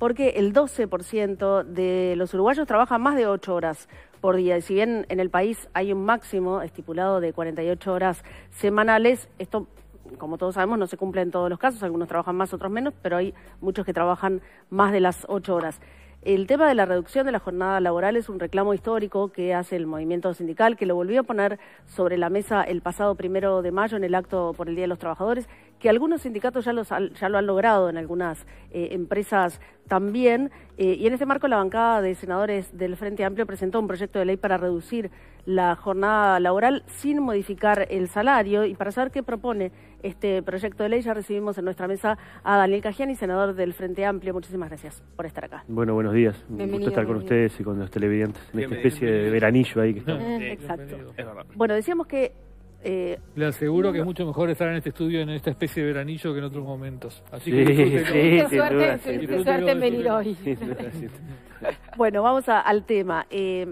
porque el 12% de los uruguayos trabajan más de 8 horas por día. Y si bien en el país hay un máximo estipulado de 48 horas semanales, esto, como todos sabemos, no se cumple en todos los casos. Algunos trabajan más, otros menos, pero hay muchos que trabajan más de las 8 horas. El tema de la reducción de la jornada laboral es un reclamo histórico que hace el movimiento sindical, que lo volvió a poner sobre la mesa el pasado 1 de mayo en el acto por el Día de los Trabajadores, que algunos sindicatos ya lo han logrado en algunas empresas también. Y en ese marco la bancada de senadores del Frente Amplio presentó un proyecto de ley para reducir la jornada laboral sin modificar el salario. Y para saber qué propone este proyecto de ley, ya recibimos en nuestra mesa a Daniel Cagiani, senador del Frente Amplio. Muchísimas gracias por estar acá. Bueno, buenos días. Un gusto estar con ustedes y con los televidentes en esta especie de veranillo ahí que estamos. Exacto. Bueno, decíamos que... Le aseguro que es mucho mejor estar en este estudio en esta especie de veranillo que en otros momentos. Así que qué suerte en venir hoy. Bueno, vamos al tema.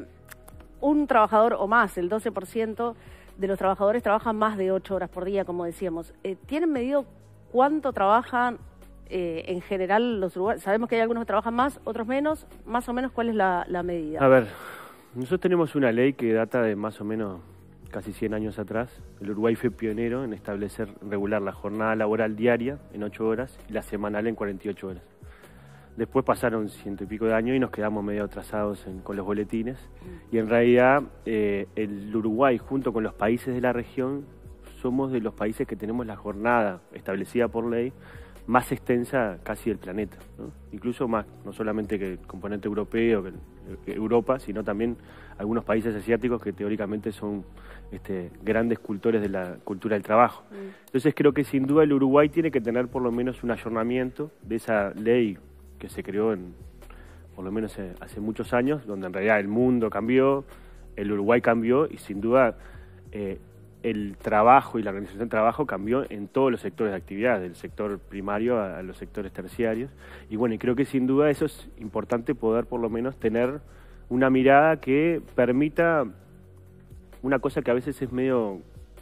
Un trabajador o más, el 12% de los trabajadores trabajan más de 8 horas por día, como decíamos. ¿Tienen medido cuánto trabajan en general los uruguayos? Sabemos que hay algunos que trabajan más, otros menos. Más o menos, ¿cuál es la medida? A ver, nosotros tenemos una ley que data de más o menos casi 100 años atrás. El Uruguay fue pionero en establecer, regular la jornada laboral diaria en 8 horas y la semanal en 48 horas. Después pasaron 100 y pico de años y nos quedamos medio atrasados con los boletines. Y en realidad el Uruguay, junto con los países de la región, somos de los países que tenemos la jornada establecida por ley más extensa casi del planeta, ¿no? Incluso más, no solamente que el componente europeo, que Europa, sino también algunos países asiáticos que teóricamente son grandes cultores de la cultura del trabajo. Entonces creo que sin duda el Uruguay tiene que tener por lo menos un ayornamiento de esa ley que se creó por lo menos hace muchos años, donde en realidad el mundo cambió, el Uruguay cambió y sin duda el trabajo y la organización del trabajo cambió en todos los sectores de actividad, del sector primario a los sectores terciarios. Y bueno, y creo que sin duda eso es importante, poder por lo menos tener una mirada que permita una cosa que a veces es medio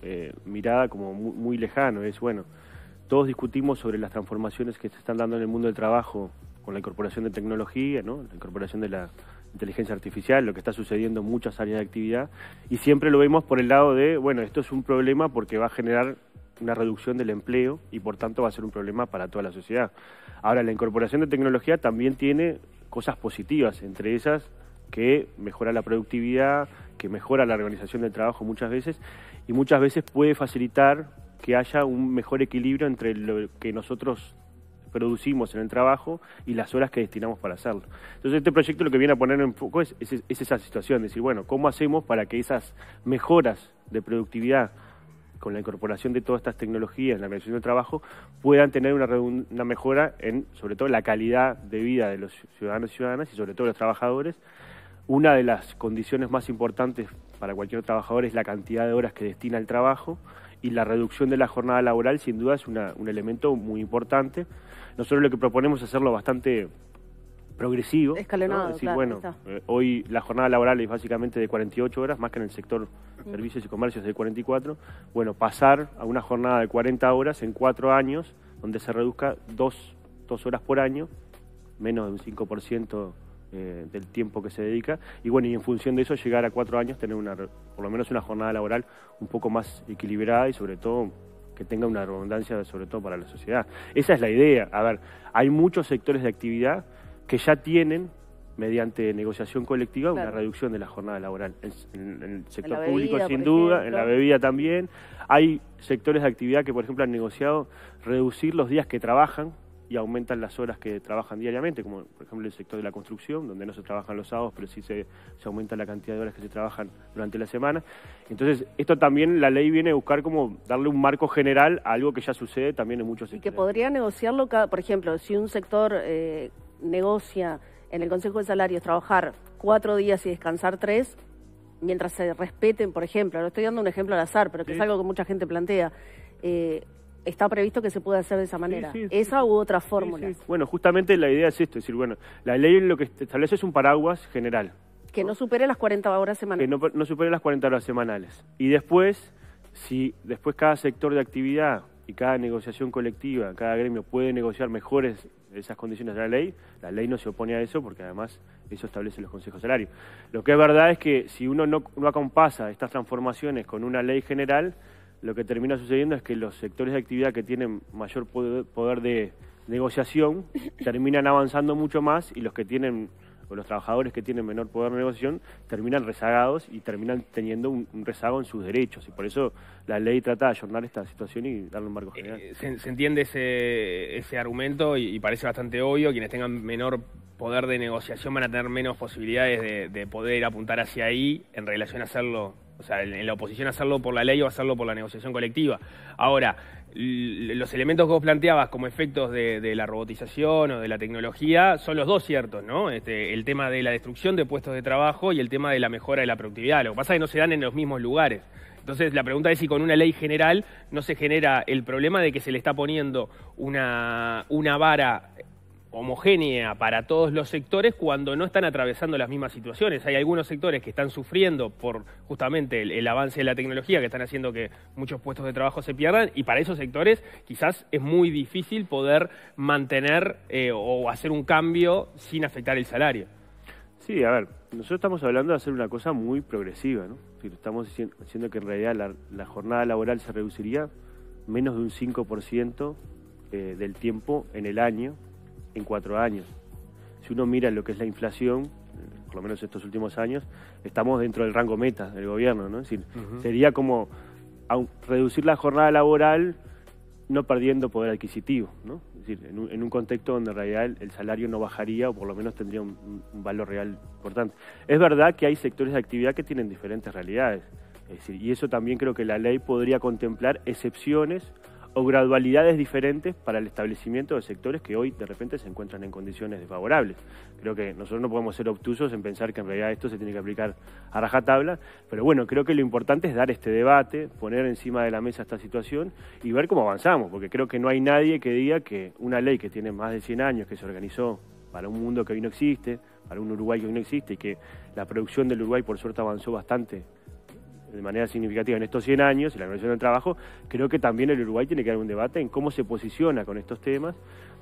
mirada como muy lejano, es bueno, todos discutimos sobre las transformaciones que se están dando en el mundo del trabajo con la incorporación de tecnología, ¿no? La incorporación de la inteligencia artificial, lo que está sucediendo en muchas áreas de actividad, y siempre lo vemos por el lado de, bueno, esto es un problema porque va a generar una reducción del empleo y por tanto va a ser un problema para toda la sociedad. Ahora, la incorporación de tecnología también tiene cosas positivas, entre esas que mejora la productividad, que mejora la organización del trabajo muchas veces, y muchas veces puede facilitar que haya un mejor equilibrio entre lo que nosotros producimos en el trabajo y las horas que destinamos para hacerlo. Entonces este proyecto lo que viene a poner en foco es esa situación, decir, bueno, ¿cómo hacemos para que esas mejoras de productividad con la incorporación de todas estas tecnologías en la organización del trabajo puedan tener una mejora en, sobre todo, la calidad de vida de los ciudadanos y ciudadanas y sobre todo los trabajadores? Una de las condiciones más importantes para cualquier trabajador es la cantidad de horas que destina al trabajo, y la reducción de la jornada laboral sin duda es un elemento muy importante. Nosotros lo que proponemos es hacerlo bastante progresivo, escalonado, ¿no? Es decir, claro, bueno, hoy la jornada laboral es básicamente de 48 horas, más que en el sector servicios y comercios de 44. Bueno, pasar a una jornada de 40 horas en 4 años, donde se reduzca 2 horas por año, menos de un 5% del tiempo que se dedica, y bueno, y en función de eso llegar a 4 años, tener por lo menos una jornada laboral un poco más equilibrada y sobre todo que tenga una redundancia sobre todo para la sociedad. Esa es la idea. A ver, hay muchos sectores de actividad que ya tienen, mediante negociación colectiva, una reducción de la jornada laboral. En el sector público, sin duda, en la bebida también. Hay sectores de actividad que, por ejemplo, han negociado reducir los días que trabajan y aumentan las horas que trabajan diariamente, como por ejemplo el sector de la construcción, donde no se trabajan los sábados, pero sí se aumenta la cantidad de horas que se trabajan durante la semana. Entonces, esto también, la ley viene a buscar como darle un marco general a algo que ya sucede también en muchos sectores. Y que podría negociarlo, por ejemplo, si un sector negocia en el Consejo de Salarios trabajar 4 días y descansar 3, mientras se respeten, por ejemplo, lo estoy dando un ejemplo al azar, pero que es algo que mucha gente plantea, está previsto que se pueda hacer de esa manera. Esa u otra fórmula. Bueno, justamente la idea es esto, es decir, bueno, la ley lo que establece es un paraguas general. Que no supere las 40 horas semanales. Que no supere las 40 horas semanales. Y después, si después cada sector de actividad y cada negociación colectiva, cada gremio puede negociar mejores esas condiciones de la ley no se opone a eso porque además eso establece los consejos salarios. Lo que es verdad es que si uno no acompasa estas transformaciones con una ley general, lo que termina sucediendo es que los sectores de actividad que tienen mayor poder de negociación terminan avanzando mucho más y los que tienen, o los trabajadores que tienen menor poder de negociación, terminan rezagados y terminan teniendo un rezago en sus derechos. Y por eso la ley trata de ayornar esta situación y darle un marco general. Se entiende ese argumento y parece bastante obvio. Quienes tengan menor poder de negociación van a tener menos posibilidades de poder apuntar hacia ahí en relación a hacerlo, o sea, en la oposición a hacerlo por la ley o hacerlo por la negociación colectiva. Ahora, los elementos que vos planteabas como efectos de la robotización o de la tecnología son los dos ciertos, ¿no? El tema de la destrucción de puestos de trabajo y el tema de la mejora de la productividad. Lo que pasa es que no se dan en los mismos lugares. Entonces, la pregunta es si con una ley general no se genera el problema de que se le está poniendo una vara homogénea para todos los sectores cuando no están atravesando las mismas situaciones. Hay algunos sectores que están sufriendo por justamente el avance de la tecnología, que están haciendo que muchos puestos de trabajo se pierdan, y para esos sectores quizás es muy difícil poder mantener o hacer un cambio sin afectar el salario. Sí, a ver, nosotros estamos hablando de hacer una cosa muy progresiva, ¿no? Estamos diciendo que en realidad la jornada laboral se reduciría menos de un 5% del tiempo en el año, en 4 años. Si uno mira lo que es la inflación, por lo menos estos últimos años, estamos dentro del rango meta del gobierno, ¿no? Es decir, sería como reducir la jornada laboral no perdiendo poder adquisitivo, ¿no? Es decir, en un contexto donde en realidad el salario no bajaría o por lo menos tendría un valor real importante. Es verdad que hay sectores de actividad que tienen diferentes realidades, es decir, y eso también creo que la ley podría contemplar excepciones o gradualidades diferentes para el establecimiento de sectores que hoy de repente se encuentran en condiciones desfavorables. Creo que nosotros no podemos ser obtusos en pensar que en realidad esto se tiene que aplicar a rajatabla, pero bueno, creo que lo importante es dar este debate, poner encima de la mesa esta situación y ver cómo avanzamos, porque creo que no hay nadie que diga que una ley que tiene más de 100 años, que se organizó para un mundo que hoy no existe, para un Uruguay que hoy no existe, y que la producción del Uruguay por suerte avanzó bastante de manera significativa en estos 100 años, y la organización del trabajo, creo que también el Uruguay tiene que dar un debate en cómo se posiciona con estos temas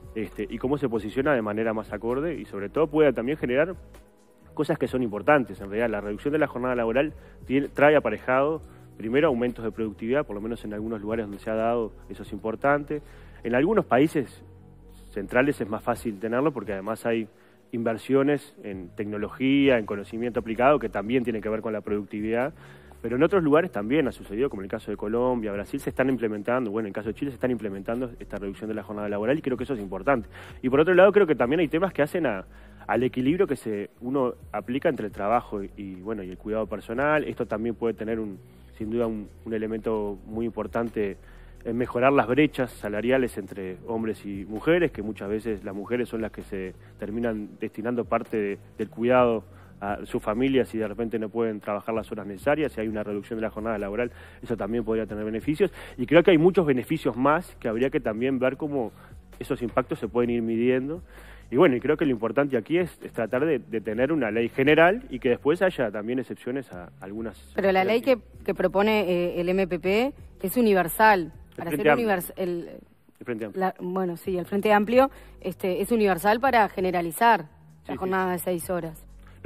y cómo se posiciona de manera más acorde y sobre todo pueda también generar cosas que son importantes. En realidad la reducción de la jornada laboral trae aparejado primero aumentos de productividad, por lo menos en algunos lugares donde se ha dado, eso es importante. En algunos países centrales es más fácil tenerlo porque además hay inversiones en tecnología, en conocimiento aplicado que también tienen que ver con la productividad. Pero en otros lugares también ha sucedido, como en el caso de Colombia, Brasil, se están implementando, bueno, en el caso de Chile se están implementando esta reducción de la jornada laboral y creo que eso es importante. Y por otro lado, creo que también hay temas que hacen al equilibrio que uno aplica entre el trabajo y el cuidado personal. Esto también puede tener sin duda un elemento muy importante en mejorar las brechas salariales entre hombres y mujeres, que muchas veces las mujeres son las que se terminan destinando parte del cuidado a sus familias y de repente no pueden trabajar las horas necesarias. Si hay una reducción de la jornada laboral, eso también podría tener beneficios. Y creo que hay muchos beneficios más que habría que también ver cómo esos impactos se pueden ir midiendo. Y bueno, y creo que lo importante aquí es tratar de tener una ley general y que después haya también excepciones a algunas... Pero la ley que propone el MPP es universal. Para ser universal... El Frente Amplio. Bueno, sí, el Frente Amplio es universal para generalizar la jornada de 6 horas.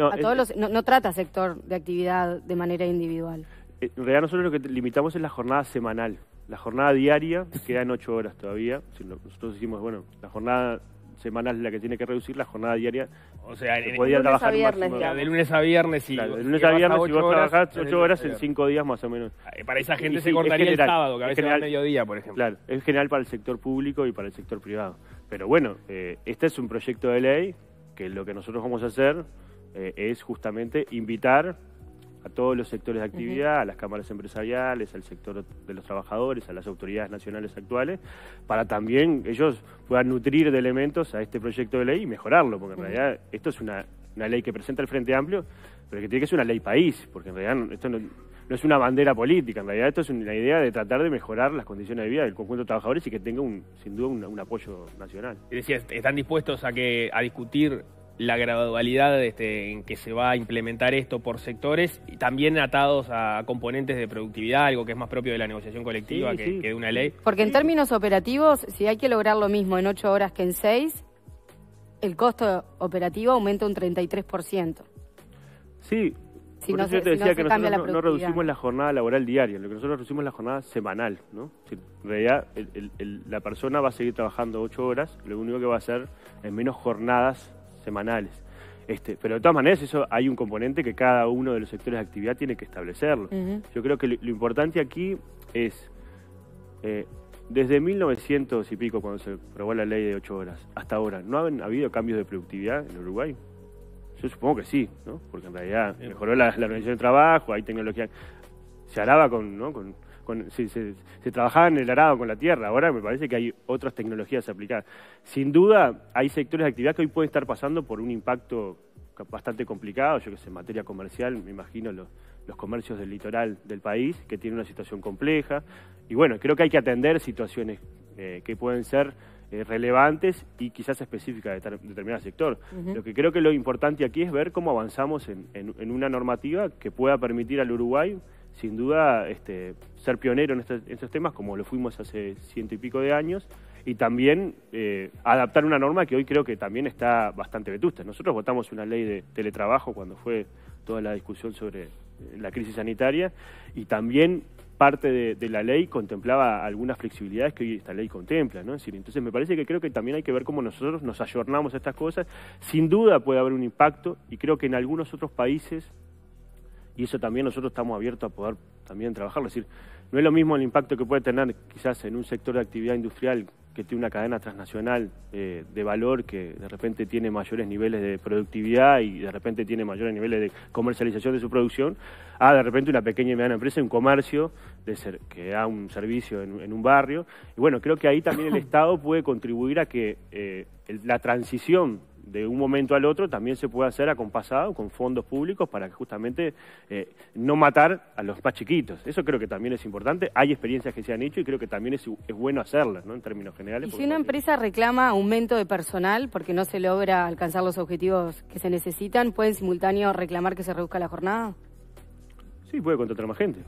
No trata sector de actividad de manera individual. En realidad nosotros lo que limitamos es la jornada semanal. La jornada diaria queda en 8 horas todavía. Nosotros decimos, bueno, la jornada semanal es la que tiene que reducir, la jornada diaria. O sea, podía trabajar de lunes a viernes. Claro, de lunes a viernes, si vos trabajás 8 horas en 5 días más o menos. Para esa gente se cortaría el sábado, que a veces va al mediodía, por ejemplo. Claro, es general para el sector público y para el sector privado. Pero bueno, este es un proyecto de ley que lo que nosotros vamos a hacer es justamente invitar a todos los sectores de actividad, a las cámaras empresariales, al sector de los trabajadores, a las autoridades nacionales actuales, para también ellos puedan nutrir de elementos a este proyecto de ley y mejorarlo, porque en realidad esto es una ley que presenta el Frente Amplio, pero que tiene que ser una ley país, porque en realidad esto no es una bandera política, en realidad esto es una idea de tratar de mejorar las condiciones de vida del conjunto de trabajadores y que tenga sin duda un apoyo nacional. Es decir, ¿están dispuestos a discutir la gradualidad en que se va a implementar esto por sectores y también atados a componentes de productividad, algo que es más propio de la negociación colectiva que de una ley? Porque en términos operativos, si hay que lograr lo mismo en 8 horas que en 6, el costo operativo aumenta un 33%. Sí, Si por no eso yo se- te si no decía se que cambia nosotros la no reducimos productividad. la jornada laboral diaria, lo que nosotros reducimos es la jornada semanal, ¿no? Es decir, en realidad la persona va a seguir trabajando 8 horas, lo único que va a hacer es menos jornadas semanales. Pero de todas maneras eso hay un componente que cada uno de los sectores de actividad tiene que establecerlo. Yo creo que lo importante aquí es, desde 1900 y pico, cuando se aprobó la ley de 8 horas, hasta ahora, ¿no han habido cambios de productividad en Uruguay? Yo supongo que sí, ¿no? Porque en realidad mejoró la organización de trabajo, hay tecnología. Se araba se trabajaba en el arado con la tierra, ahora me parece que hay otras tecnologías aplicadas. Sin duda, hay sectores de actividad que hoy pueden estar pasando por un impacto bastante complicado, yo que sé, en materia comercial, me imagino los comercios del litoral del país, que tienen una situación compleja. Y bueno, creo que hay que atender situaciones que pueden ser relevantes y quizás específicas de determinado sector. Lo que creo que lo importante aquí es ver cómo avanzamos en una normativa que pueda permitir al Uruguay, sin duda, ser pionero en estos temas, como lo fuimos hace 100 y pico de años, y también adaptar una norma que hoy creo que también está bastante vetusta. Nosotros votamos una ley de teletrabajo cuando fue toda la discusión sobre la crisis sanitaria, y también parte de la ley contemplaba algunas flexibilidades que hoy esta ley contempla, ¿no? Es decir, entonces me parece que creo que también hay que ver cómo nosotros nos ayornamos a estas cosas. Sin duda puede haber un impacto, y creo que en algunos otros países, y eso también nosotros estamos abiertos a poder también trabajarlo. Es decir, no es lo mismo el impacto que puede tener quizás en un sector de actividad industrial que tiene una cadena transnacional de valor, que de repente tiene mayores niveles de productividad y de repente tiene mayores niveles de comercialización de su producción, a de repente una pequeña y mediana empresa, un comercio que da un servicio en un barrio. Y bueno, creo que ahí también el Estado puede contribuir a que la transición de un momento al otro también se puede hacer acompasado con fondos públicos para que justamente no matar a los más chiquitos. Eso creo que también es importante. Hay experiencias que se han hecho y creo que también es bueno hacerlas, ¿no? En términos generales. Y si una empresa reclama aumento de personal porque no se logra alcanzar los objetivos que se necesitan, ¿puede en simultáneo reclamar que se reduzca la jornada? Sí, puede contratar más gente.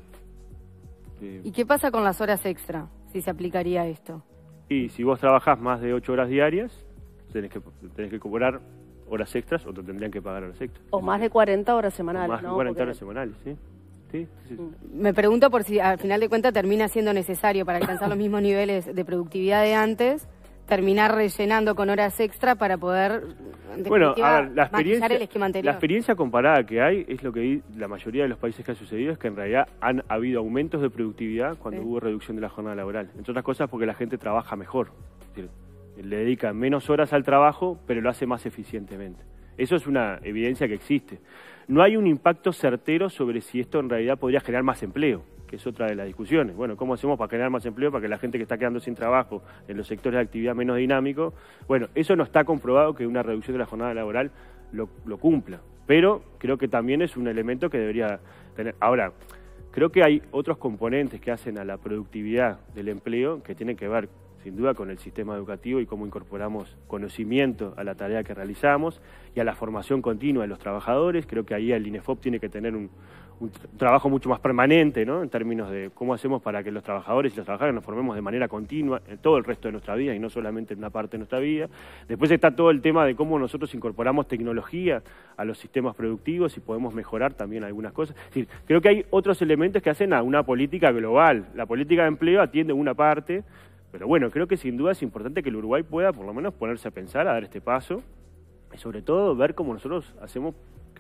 ¿Y qué pasa con las horas extra, si se aplicaría esto? Y si vos trabajás más de 8 horas diarias, tenés que cobrar horas extras o te tendrían que pagar horas extras. O más de 40 horas semanales, más ¿no? de 40 Porque... horas semanales, sí. Sí. Me pregunto por si al final de cuentas termina siendo necesario para alcanzar los mismos niveles de productividad de antes, terminar rellenando con horas extra para poder, en definitiva, maquillar el esquema anterior. La experiencia comparada que hay es lo que la mayoría de los países que ha sucedido, es que en realidad han habido aumentos de productividad cuando hubo reducción de la jornada laboral. Entre otras cosas porque la gente trabaja mejor. Es decir, le dedica menos horas al trabajo, pero lo hace más eficientemente. Eso es una evidencia que existe. No hay un impacto certero sobre si esto en realidad podría generar más empleo, que es otra de las discusiones. Bueno, ¿cómo hacemos para generar más empleo, para que la gente que está quedando sin trabajo en los sectores de actividad menos dinámicos? Bueno, eso no está comprobado que una reducción de la jornada laboral lo cumpla, pero creo que también es un elemento que debería tener. Ahora, creo que hay otros componentes que hacen a la productividad del empleo que tienen que ver sin duda con el sistema educativo y cómo incorporamos conocimiento a la tarea que realizamos y a la formación continua de los trabajadores. Creo que ahí el INEFOP tiene que tener un trabajo mucho más permanente, ¿no? En términos de cómo hacemos para que los trabajadores y las trabajadoras nos formemos de manera continua en todo el resto de nuestra vida y no solamente en una parte de nuestra vida. Después está todo el tema de cómo nosotros incorporamos tecnología a los sistemas productivos y podemos mejorar también algunas cosas. Es decir, creo que hay otros elementos que hacen a una política global. La política de empleo atiende una parte. Pero bueno, creo que sin duda es importante que el Uruguay pueda por lo menos ponerse a pensar, a dar este paso y sobre todo ver cómo nosotros hacemos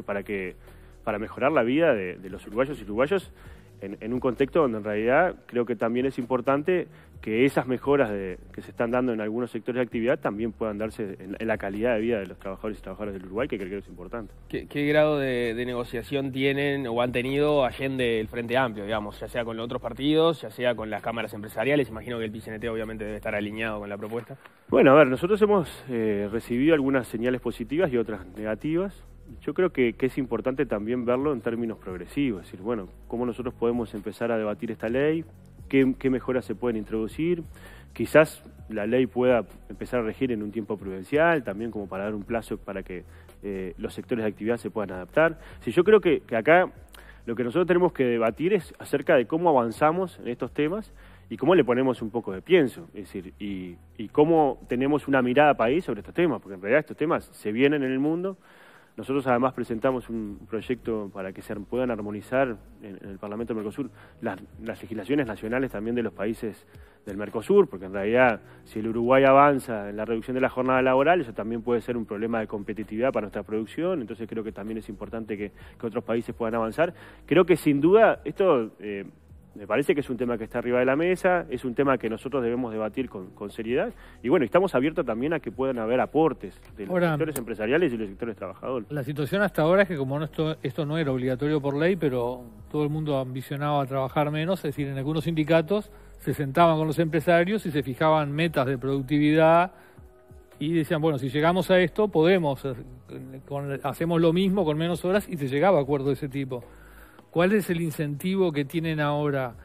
para mejorar la vida de los uruguayos y uruguayos en un contexto donde en realidad creo que también es importante que esas mejoras que se están dando en algunos sectores de actividad también puedan darse en la calidad de vida de los trabajadores y trabajadoras del Uruguay, que creo que es importante. ¿Qué grado de negociación tienen o han tenido allende el Frente Amplio, digamos, ya sea con los otros partidos, ya sea con las cámaras empresariales? Imagino que el PCNT obviamente debe estar alineado con la propuesta. Bueno, a ver, nosotros hemos recibido algunas señales positivas y otras negativas. Yo creo que es importante también verlo en términos progresivos, es decir, bueno, cómo nosotros podemos empezar a debatir esta ley, qué mejoras se pueden introducir, quizás la ley pueda empezar a regir en un tiempo prudencial, también como para dar un plazo para que los sectores de actividad se puedan adaptar. Sí, yo creo que acá lo que nosotros tenemos que debatir es acerca de cómo avanzamos en estos temas y cómo le ponemos un poco de pienso, es decir, y cómo tenemos una mirada país sobre estos temas, porque en realidad estos temas se vienen en el mundo. Nosotros además presentamos un proyecto para que se puedan armonizar en el Parlamento del Mercosur las legislaciones nacionales también de los países del Mercosur, porque en realidad si el Uruguay avanza en la reducción de la jornada laboral, eso también puede ser un problema de competitividad para nuestra producción, entonces creo que también es importante que otros países puedan avanzar. Creo que sin duda esto me parece que es un tema que está arriba de la mesa, es un tema que nosotros debemos debatir con seriedad y bueno, estamos abiertos también a que puedan haber aportes de los sectores empresariales y los sectores trabajadores. La situación hasta ahora es que como esto no era obligatorio por ley, pero todo el mundo ambicionaba trabajar menos, es decir, en algunos sindicatos se sentaban con los empresarios y se fijaban metas de productividad y decían, bueno, si llegamos a esto podemos, hacemos lo mismo con menos horas y se llegaba a acuerdos de ese tipo. ¿Cuál es el incentivo que tienen ahora?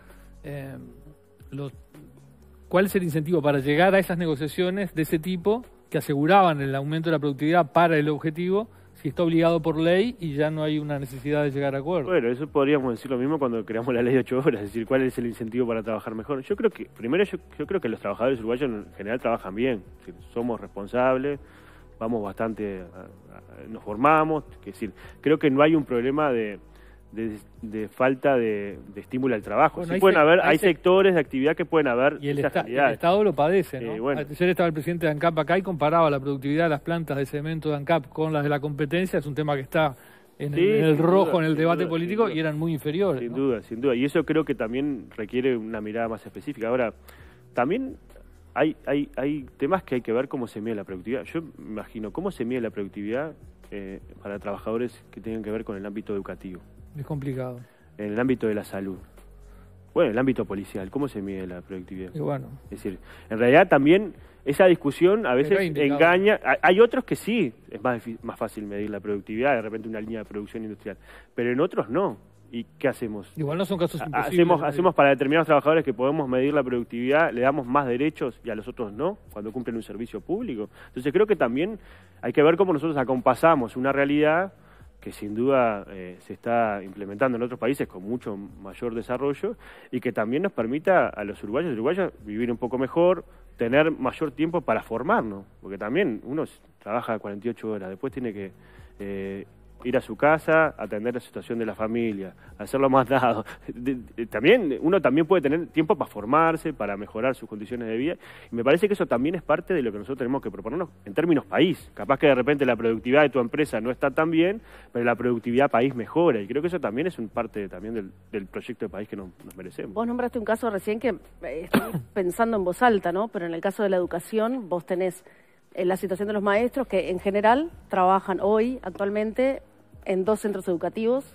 ¿Cuál es el incentivo para llegar a esas negociaciones de ese tipo que aseguraban el aumento de la productividad para el objetivo, si está obligado por ley y ya no hay una necesidad de llegar a acuerdos? Bueno, eso podríamos decir lo mismo cuando creamos la ley de 8 horas, es decir, ¿cuál es el incentivo para trabajar mejor? Yo creo que, primero, yo creo que los trabajadores uruguayos en general trabajan bien, es decir, somos responsables, vamos bastante, nos formamos, es decir, creo que no hay un problema de falta de estímulo al trabajo. Bueno, sí pueden haber, hay sectores de actividad que pueden haber y el Estado lo padece, ¿no? Bueno. Ayer estaba el presidente de ANCAP acá y comparaba la productividad de las plantas de cemento de ANCAP con las de la competencia, es un tema que está en el rojo en el debate político y eran muy inferiores. Sin duda, sin duda, y eso creo que también requiere una mirada más específica. Ahora, también hay temas que hay que ver cómo se mide la productividad. Yo me imagino cómo se mide la productividad para trabajadores que tengan que ver con el ámbito educativo. Es complicado. En el ámbito de la salud. Bueno, en el ámbito policial, ¿cómo se mide la productividad? Y bueno. Es decir, en realidad también esa discusión a veces engaña. Hay otros que sí, es más fácil medir la productividad, de repente una línea de producción industrial, pero en otros no. ¿Y qué hacemos? Igual no son casos imposibles. Hacemos para determinados trabajadores que podemos medir la productividad, le damos más derechos y a los otros no, cuando cumplen un servicio público. Entonces creo que también hay que ver cómo nosotros acompasamos una realidad que sin duda se está implementando en otros países con mucho mayor desarrollo y que también nos permita a los uruguayos y uruguayas vivir un poco mejor, tener mayor tiempo para formarnos, porque también uno trabaja 48 horas, después tiene que ir a su casa, atender la situación de la familia, hacerlo más dado. También uno también puede tener tiempo para formarse, para mejorar sus condiciones de vida, y me parece que eso también es parte de lo que nosotros tenemos que proponernos en términos país. Capaz que de repente la productividad de tu empresa no está tan bien, pero la productividad país mejora, y creo que eso también es un parte también del proyecto de país que nos merecemos. Vos nombraste un caso recién que estoy pensando en voz alta, ¿no? Pero en el caso de la educación, vos tenés la situación de los maestros que en general trabajan hoy, actualmente, en 2 centros educativos.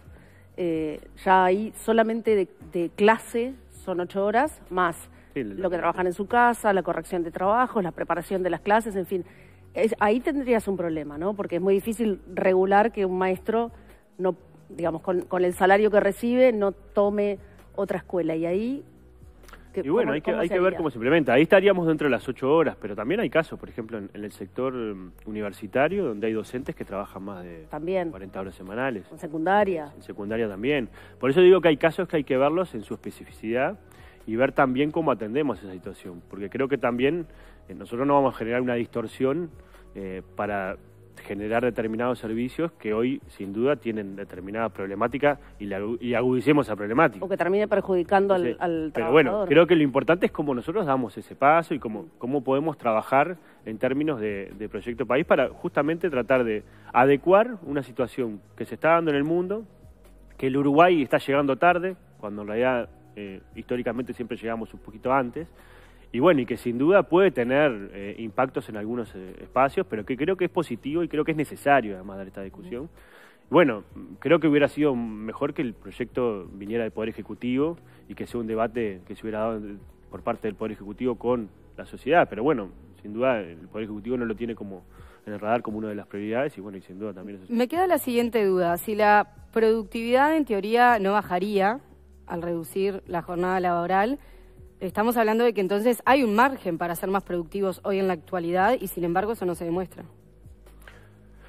Ya ahí solamente de clase son 8 horas, más lo que trabajan en su casa, la corrección de trabajos, la preparación de las clases, en fin. Ahí tendrías un problema, ¿no? Porque es muy difícil regular que un maestro, no, digamos, con el salario que recibe, no tome otra escuela. Y ahí... Y bueno, hay que ver cómo se implementa. Ahí estaríamos dentro de las 8 horas, pero también hay casos, por ejemplo, en el sector universitario, donde hay docentes que trabajan más de 40 horas semanales. En secundaria. En secundaria también. Por eso digo que hay casos que hay que verlos en su especificidad y ver también cómo atendemos esa situación, porque creo que también nosotros no vamos a generar una distorsión para generar determinados servicios que hoy sin duda tienen determinada problemática y agudicemos esa problemática. O que termine perjudicando al trabajador. Pero bueno, creo que lo importante es cómo nosotros damos ese paso y cómo podemos trabajar en términos de proyecto país para justamente tratar de adecuar una situación que se está dando en el mundo, que el Uruguay está llegando tarde, cuando en realidad históricamente siempre llegamos un poquito antes, y bueno, y que sin duda puede tener impactos en algunos espacios, pero que creo que es positivo y creo que es necesario además dar esta discusión. Bueno, creo que hubiera sido mejor que el proyecto viniera del Poder Ejecutivo y que sea un debate que se hubiera dado por parte del Poder Ejecutivo con la sociedad, pero bueno, sin duda el Poder Ejecutivo no lo tiene como en el radar como una de las prioridades y bueno, y sin duda también eso. Me queda la siguiente duda, si la productividad en teoría no bajaría al reducir la jornada laboral, estamos hablando de que entonces hay un margen para ser más productivos hoy en la actualidad y sin embargo eso no se demuestra.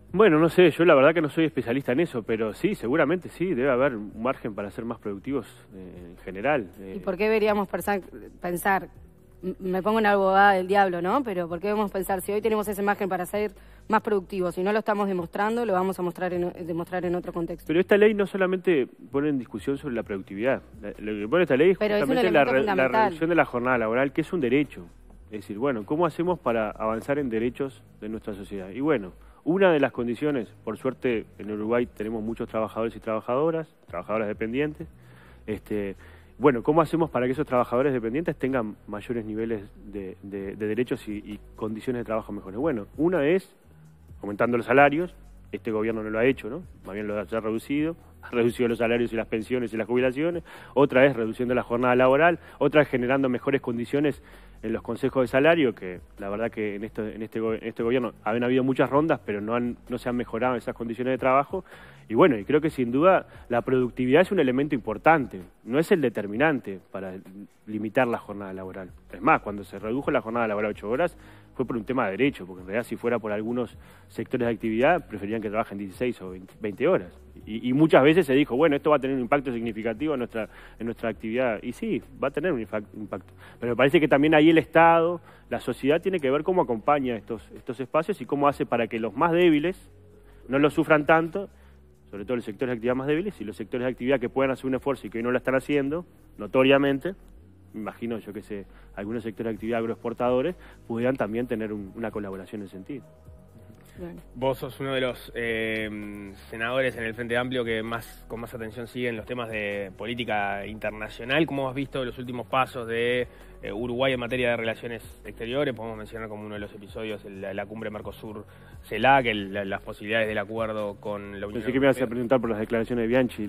Bueno, no sé, yo la verdad que no soy especialista en eso, pero sí, seguramente sí, debe haber un margen para ser más productivos en general. ¿Y por qué deberíamos pensar, me pongo en abogada del diablo, ¿no? Pero ¿por qué debemos pensar, si hoy tenemos ese margen para ser más productivos y no lo estamos demostrando, lo vamos a demostrar en otro contexto? Pero esta ley no solamente pone en discusión sobre la productividad, lo que pone esta ley es justamente la reducción de la jornada laboral, que es un derecho. Es decir, bueno, ¿cómo hacemos para avanzar en derechos de nuestra sociedad? Y bueno, una de las condiciones, por suerte en Uruguay tenemos muchos trabajadores y trabajadoras dependientes. Bueno, ¿cómo hacemos para que esos trabajadores dependientes tengan mayores niveles de derechos y condiciones de trabajo mejores? Bueno, una es aumentando los salarios. Este gobierno no lo ha hecho, ¿no? Más bien lo ha reducido los salarios y las pensiones y las jubilaciones. Otra es reduciendo la jornada laboral. Otra es generando mejores condiciones en los consejos de salario, que la verdad que en este gobierno han habido muchas rondas, pero no se han mejorado esas condiciones de trabajo. Y bueno, y creo que sin duda la productividad es un elemento importante, no es el determinante para limitar la jornada laboral. Es más, cuando se redujo la jornada laboral a 8 horas fue por un tema de derecho, porque en realidad si fuera por algunos sectores de actividad preferían que trabajen 16 o 20 horas. Y muchas veces se dijo, bueno, esto va a tener un impacto significativo en nuestra actividad. Y sí, va a tener un impacto. Pero me parece que también ahí el Estado, la sociedad tiene que ver cómo acompaña estos espacios y cómo hace para que los más débiles no lo sufran tanto, sobre todo los sectores de actividad más débiles, y los sectores de actividad que puedan hacer un esfuerzo y que hoy no lo están haciendo, notoriamente, me imagino, yo que sé, algunos sectores de actividad agroexportadores, pudieran también tener una colaboración en ese sentido. Bueno. Vos sos uno de los senadores en el Frente Amplio que con más atención siguen los temas de política internacional. ¿Cómo has visto los últimos pasos de Uruguay en materia de relaciones exteriores? Podemos mencionar como uno de los episodios la cumbre Mercosur-CELAC, las posibilidades del acuerdo con la Unión Europea. Pensé que me ibas a preguntar por las declaraciones de Bianchi.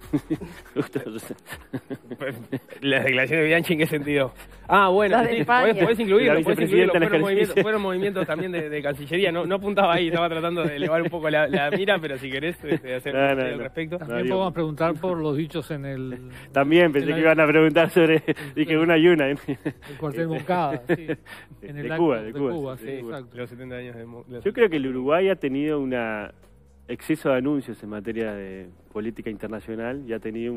¿Las declaraciones de Bianchi en qué sentido? Ah, bueno, podés incluirlo. Fueron movimientos también de Cancillería. No apuntaba ahí, estaba tratando de elevar un poco la mira, pero si querés hacer al respecto. También podemos preguntar por los dichos en el... También pensé que iban a preguntar sobre... Dije una y una. El cuartel Moncada, sí. En el de Cuba, sí, exacto. Los 70 años de... Yo creo que el Uruguay ha tenido un exceso de anuncios en materia de política internacional y ha tenido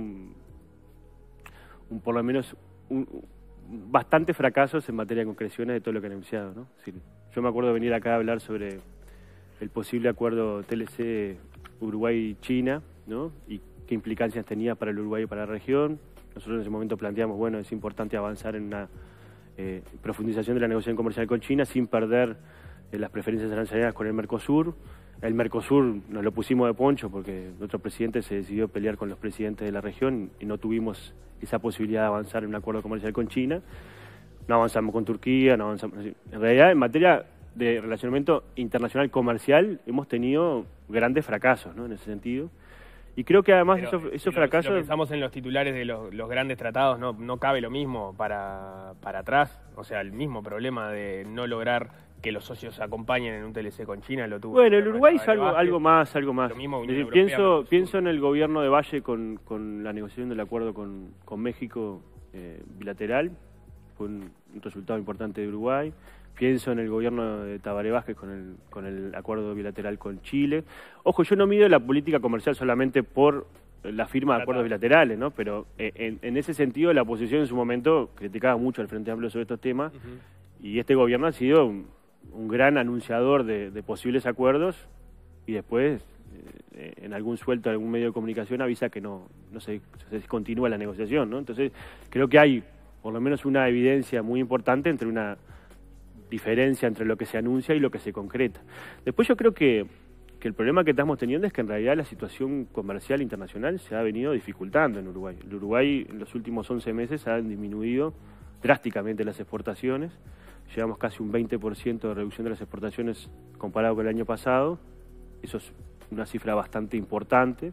por lo menos bastantes fracasos en materia de concreciones de todo lo que ha anunciado, ¿no? Es decir, yo me acuerdo de venir acá a hablar sobre el posible acuerdo TLC Uruguay-China, ¿no? Y qué implicancias tenía para el Uruguay y para la región. Nosotros en ese momento planteamos, bueno, es importante avanzar en una profundización de la negociación comercial con China sin perder las preferencias arancelarias con el Mercosur. El Mercosur nos lo pusimos de poncho porque nuestro presidente se decidió pelear con los presidentes de la región y no tuvimos esa posibilidad de avanzar en un acuerdo comercial con China. No avanzamos con Turquía, no avanzamos... En realidad, en materia de relacionamiento internacional comercial, hemos tenido grandes fracasos, ¿no? En ese sentido. Y creo que además esos fracasos... Si pensamos en los titulares de los grandes tratados, no cabe lo mismo para atrás. O sea, el mismo problema de no lograr que los socios acompañen en un TLC con China lo tuvo. Bueno, el Uruguay es algo más. Lo mismo pienso en el gobierno de Valle con la negociación del acuerdo con México bilateral. Fue un resultado importante de Uruguay. Pienso en el gobierno de Tabaré Vázquez con el acuerdo bilateral con Chile. Ojo, yo no mido la política comercial solamente por la firma de acuerdos bilaterales, ¿no? Pero en ese sentido la oposición en su momento criticaba mucho al Frente Amplio sobre estos temas y este gobierno ha sido un gran anunciador de posibles acuerdos y después en algún suelto, algún medio de comunicación avisa que no se continúa la negociación, ¿no? Entonces creo que hay por lo menos una evidencia muy importante entre una diferencia entre lo que se anuncia y lo que se concreta. Después yo creo que el problema que estamos teniendo es que en realidad la situación comercial internacional se ha venido dificultando en Uruguay. El Uruguay en los últimos 11 meses ha disminuido drásticamente las exportaciones. Llevamos casi un 20% de reducción de las exportaciones comparado con el año pasado. Eso es una cifra bastante importante.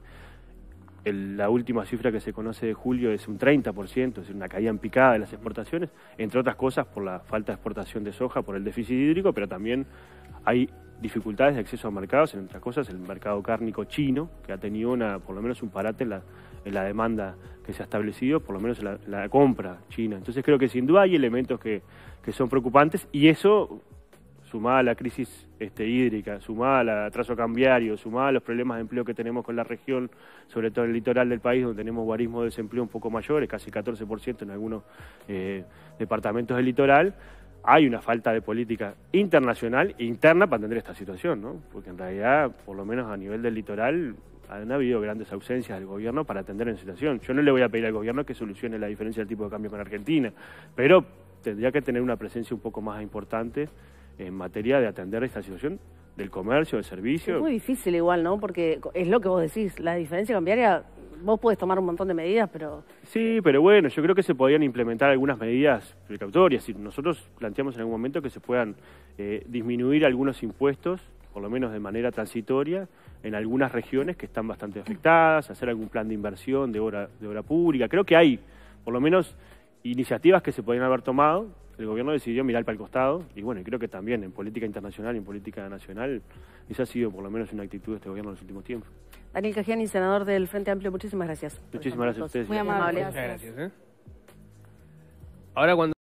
La última cifra que se conoce de julio es un 30%, es decir, una caída en picada de las exportaciones, entre otras cosas por la falta de exportación de soja, por el déficit hídrico, pero también hay dificultades de acceso a mercados, entre otras cosas el mercado cárnico chino, que ha tenido por lo menos un parate en la demanda que se ha establecido, por lo menos la compra china. Entonces creo que sin duda hay elementos que son preocupantes y eso sumada a la crisis hídrica, sumada al atraso cambiario, sumada a los problemas de empleo que tenemos con la región, sobre todo en el litoral del país, donde tenemos guarismo de desempleo un poco mayores, casi 14% en algunos departamentos del litoral, hay una falta de política internacional e interna para atender esta situación, ¿no? Porque en realidad, por lo menos a nivel del litoral, han habido grandes ausencias del gobierno para atender la situación. Yo no le voy a pedir al gobierno que solucione la diferencia del tipo de cambio con Argentina, pero tendría que tener una presencia un poco más importante en materia de atender esta situación del comercio, del servicio. Es muy difícil igual, ¿no? Porque es lo que vos decís, la diferencia cambiaria, vos podés tomar un montón de medidas, pero... Sí, pero bueno, yo creo que se podrían implementar algunas medidas precautorias. Nosotros planteamos en algún momento que se puedan disminuir algunos impuestos, por lo menos de manera transitoria, en algunas regiones que están bastante afectadas, hacer algún plan de inversión de obra pública. Creo que hay, por lo menos, iniciativas que se podrían haber tomado. El gobierno decidió mirar para el costado y bueno, creo que también en política internacional y en política nacional esa ha sido por lo menos una actitud de este gobierno en los últimos tiempos. Daniel Cajiani, senador del Frente Amplio, muchísimas gracias. Muchísimas gracias a ustedes. Muy amable. Muchas gracias. Ahora cuando